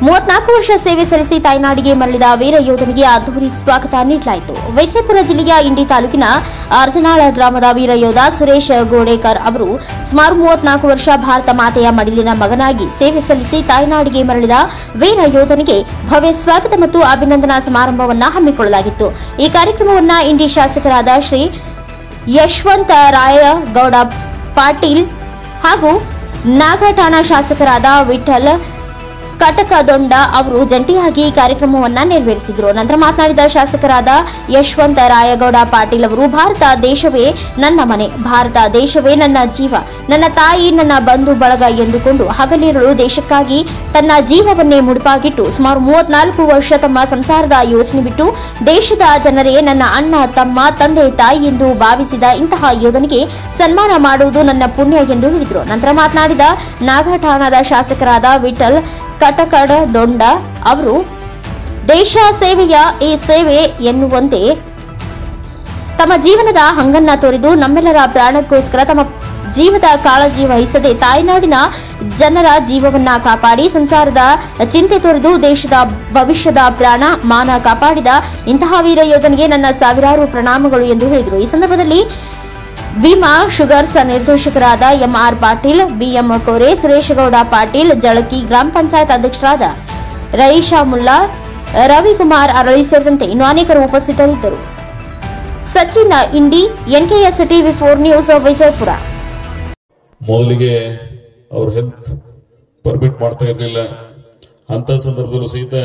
34 ವರ್ಷ ಸೇವೆ ಸಲ್ಲಿಸಿ ತಾಯ್ನಾಡಿಗೆ ಮರಳಿದ ವೀರ ಯೋಧನಿಗೆ ಅದ್ದೂರಿ ಸ್ವಾಗತ ನೀಡಲಾಯಿತು. ವಿಜಯಪುರ ಜಿಲ್ಲೆಯ ಇಂಡಿ ತಾಲೂಕಿನ ಅರ್ಜನಾಳ ಗ್ರಾಮದ ವೀರ ಯೋಧ ಸುರೇಶ್ ಗೋಡೇಕರ್ ಅವರು ಸುಮಾರು 34 ವರ್ಷ ಭಾರತ ಮಾತೆಯ ಮಡಿಲಿನ ಮಗನಾಗಿ ಸೇವೆ ಸಲ್ಲಿಸಿ ತಾಯ್ನಾಡಿಗೆ ಮರಳಿದ ವೀರ ಯೋಧನಿಗೆ ಭವ್ಯ ಸ್ವಾಗತ ಮತ್ತು ಅಭಿನಂದನಾ ಸಮಾರಂಭವನ್ನು ಹಮ್ಮಿಕೊಳ್ಳಲಾಗಿತ್ತು. ಈ ಕಾರ್ಯಕ್ರಮವನ್ನು ಇಂಡಿ ಶಾಸಕರಾದ ಶ್ರೀ ಯಶವಂತರಾಯಗೌಡ ಪಾಟೀಲ್ ಹಾಗೂ ನಾಗಠಾಣ ಶಾಸಕರಾದ ವಿಠಲ್ ಕಟಕದೊಂಡ ಅವರು ಜಂಟಿಯಾಗಿ ಕಾರ್ಯಕ್ರಮವನ್ನು ನೆರವೇರಿಸಿದರು. ನಂತರ ಮಾತನಾಡಿದ ಶಾಸಕರಾದ ಯಶವಂತರಾಯಗೌಡ ಪಾಟೀಲ್ ಅವರು, ಭಾರತ ದೇಶವೇ ನನ್ನ ಮನೆ, ಭಾರತ ದೇಶವೇ ನನ್ನ ಜೀವ, ನನ್ನ ತಾಯಿ, ನನ್ನ ಬಂಧು ಬಳಗ ಎಂದುಕೊಂಡು ಹಗಲಿರುಳು ದೇಶಕ್ಕಾಗಿ ತನ್ನ ಜೀವವನ್ನೇ ಮುಡುಪಾಗಿಟ್ಟು ಸುಮಾರು 34 ವರ್ಷ ತಮ್ಮ ಸಂಸಾರದ ಯೋಚನೆ ಬಿಟ್ಟು ದೇಶದ ಜನರೇ ನನ್ನ ಅಣ್ಣ, ತಮ್ಮ, ತಂದೆ, ತಾಯಿ ಎಂದು ಭಾವಿಸಿದ ಇಂತಹ ಯೋಧನಿಗೆ ಸನ್ಮಾನ ಮಾಡುವುದು ನನ್ನ ಪುಣ್ಯ ಎಂದು ಹೇಳಿದರು. ನಂತರ ಮಾತನಾಡಿದ ನಾಗಠಾಣದ ಶಾಸಕರಾದ ವಿಠಲ್ ಕಟಕಡದೊಂಡ ಅವರು, ದೇಶ ಸೇವೆಯ ಈ ಸೇವೆ ಎನ್ನುವಂತೆ ತಮ್ಮ ಜೀವನದ ಹಂಗನ್ನ ತೋರಿದು ನಮ್ಮೆಲ್ಲರ ಪ್ರಾಣಕ್ಕೋಸ್ಕರ ತಮ್ಮ ಜೀವದ ಕಾಳಜಿ ವಹಿಸದೆ ತಾಯ್ನಾಡಿನ ಜನರ ಜೀವವನ್ನ ಕಾಪಾಡಿ ಸಂಸಾರದ ಚಿಂತೆ ತೊರೆದು ದೇಶದ ಭವಿಷ್ಯದ ಪ್ರಾಣ ಮಾನ ಕಾಪಾಡಿದ ಇಂತಹ ವೀರ ಯೋಧನಿಗೆ ನನ್ನ ಸಾವಿರಾರು ಪ್ರಣಾಮಗಳು ಎಂದು ಹೇಳಿದರು. ಈ ಸಂದರ್ಭದಲ್ಲಿ ಭೀಮಾ ಶುಗರ್ಸ್ ನಿರ್ದೇಶಕರಾದ ಎಂಆರ್ ಪಾಟೀಲ್, ಬಿಎಂ ಕೋರೆ, ಸುರೇಶಗೌಡ ಪಾಟೀಲ್ ಜಳಕಿ, ಗ್ರಾಮ ಪಂಚಾಯತ್ ಅಧ್ಯಕ್ಷರಾದ ರಯೀಶಾ ಮುಲ್ಲಾ, ರವಿಕುಮಾರ್ ಅರಳಿ ಸೇರಿದಂತೆ ಇನ್ನು ಅನೇಕರು ಉಪಸ್ಥಿತರಿದ್ದರು. Sachin Indi, NKS TV 4 news, Vijayapura. ಮೊದಲಿಗೆ ಅವ್ರ ಹೆಲ್ತ್ ಪರ್ಮಿಟ್ ಮಾಡ್ತಾ ಇರಲಿಲ್ಲ. ಅಂತ ಸಂದರ್ಭದಲ್ಲೂ ಸಹಿತ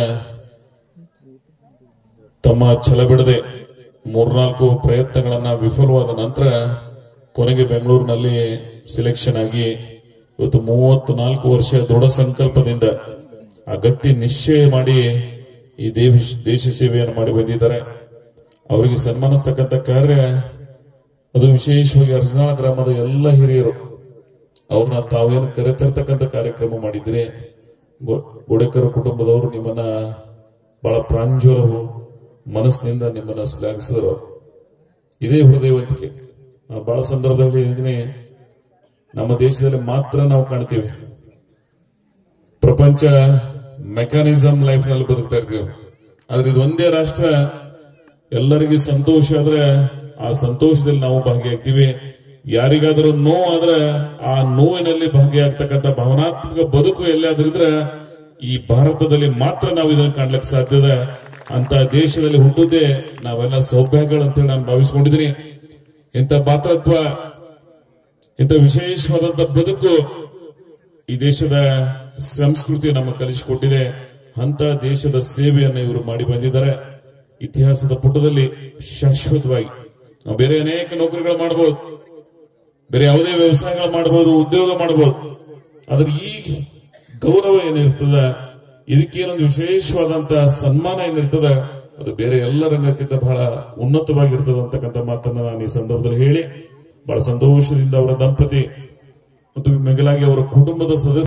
ತಮ್ಮ ಛಲ ಬಿಡದೆ 3-4 ಪ್ರಯತ್ನಗಳನ್ನ ವಿಫಲವಾದ ನಂತರ ಕೊನೆಗೆ ಬೆಂಗಳೂರಿನಲ್ಲಿ ಸೆಲೆಕ್ಷನ್ ಆಗಿ ಇವತ್ತು 34 ವರ್ಷ ದೃಢ ಸಂಕಲ್ಪದಿಂದ ಆ ಗಟ್ಟಿ ನಿಶ್ಚಯ ಮಾಡಿ ಈ ದೇಶ ಸೇವೆಯನ್ನು ಮಾಡಿ ಬಂದಿದ್ದಾರೆ. ಅವರಿಗೆ ಸನ್ಮಾನಿಸ್ತಕ್ಕಂಥ ಕಾರ್ಯ ಅದು ವಿಶೇಷವಾಗಿ ಅರ್ಜನಾಳ ಗ್ರಾಮದ ಎಲ್ಲ ಹಿರಿಯರು ಅವ್ರನ್ನ ತಾವೇನು ಕರೆತರ್ತಕ್ಕಂಥ ಕಾರ್ಯಕ್ರಮ ಮಾಡಿದ್ರೆ ಗೋಡೇಕರ್ ಕುಟುಂಬದವರು ನಿಮ್ಮನ್ನ ಬಹಳ ಪ್ರಾಂಜಲ ಮನಸ್ಸಿನಿಂದ ನಿಮ್ಮನ್ನ ಶ್ಲಾಘಿಸಿದರು. ಇದೇ ಹೃದಯವಂತಿಕೆ ನಾವು ಬಹಳ ಸಂದರ್ಭದಲ್ಲಿ ಇದನ್ನೇ ನಮ್ಮ ದೇಶದಲ್ಲಿ ಮಾತ್ರ ನಾವು ಕಾಣ್ತೀವಿ. ಪ್ರಪಂಚ ಮೆಕ್ಯಾನಿಸಮ್ ಲೈಫ್ ನಲ್ಲಿ ಬದುಕ್ತಾ ಇರ್ತೀವಿ. ಆದ್ರೆ ಇದು ಒಂದೇ ರಾಷ್ಟ್ರ, ಎಲ್ಲರಿಗೂ ಸಂತೋಷ ಆದ್ರೆ ಆ ಸಂತೋಷದಲ್ಲಿ ನಾವು ಭಾಗಿಯಾಗ್ತೀವಿ. ಯಾರಿಗಾದ್ರೂ ನೋವು ಆದ್ರೆ ಆ ನೋವಿನಲ್ಲಿ ಭಾಗಿಯಾಗ್ತಕ್ಕಂಥ ಭಾವನಾತ್ಮಕ ಬದುಕು ಎಲ್ಲಾದ್ರಿದ್ರೆ ಈ ಭಾರತದಲ್ಲಿ ಮಾತ್ರ ನಾವು ಇದನ್ನು ಕಾಣ್ಲಿಕ್ಕೆ ಸಾಧ್ಯದ. ಅಂತ ದೇಶದಲ್ಲಿ ಹುಟ್ಟುದೇ ನಾವೆಲ್ಲ ಸೌಭಾಗ್ಯಗಳು ಅಂತೇಳಿ ನಾನು ಭಾವಿಸ್ಕೊಂಡಿದ್ದೀನಿ. ಇಂಥ ಭಾತೃತ್ವ, ಇಂಥ ವಿಶೇಷವಾದಂತ ಬದುಕು ಈ ದೇಶದ ಸಂಸ್ಕೃತಿ ನಮ್ಮ ಕಲಿಸಿಕೊಟ್ಟಿದೆ. ಅಂತ ದೇಶದ ಸೇವೆಯನ್ನು ಇವರು ಮಾಡಿ ಬಂದಿದ್ದಾರೆ. ಇತಿಹಾಸದ ಪುಟದಲ್ಲಿ ಶಾಶ್ವತವಾಗಿ ನಾವು ಬೇರೆ ಅನೇಕ ನೌಕರಿಗಳು ಮಾಡಬಹುದು, ಬೇರೆ ಯಾವುದೇ ವ್ಯವಸಾಯಗಳು ಮಾಡಬಹುದು, ಉದ್ಯೋಗ ಮಾಡಬಹುದು. ಆದ್ರೆ ಈ ಗೌರವ ಏನಿರ್ತದ, ಇದಕ್ಕೇನೊಂದು ವಿಶೇಷವಾದಂತ ಸನ್ಮಾನ ಏನಿರ್ತದ, ಅದು ಬೇರೆ ಎಲ್ಲ ರಂಗಕ್ಕಿಂತ ಬಹಳ ಉನ್ನತವಾಗಿರ್ತದ ಅಂತಕ್ಕಂಥ ಮಾತನ್ನ ನಾನು ಈ ಸಂದರ್ಭದಲ್ಲಿ ಹೇಳಿ ಬಹಳ ಸಂತೋಷದಿಂದ ಅವರ ದಂಪತಿ ಮತ್ತು ಮಿಗಿಲಾಗಿ ಅವರ ಕುಟುಂಬದ ಸದಸ್ಯ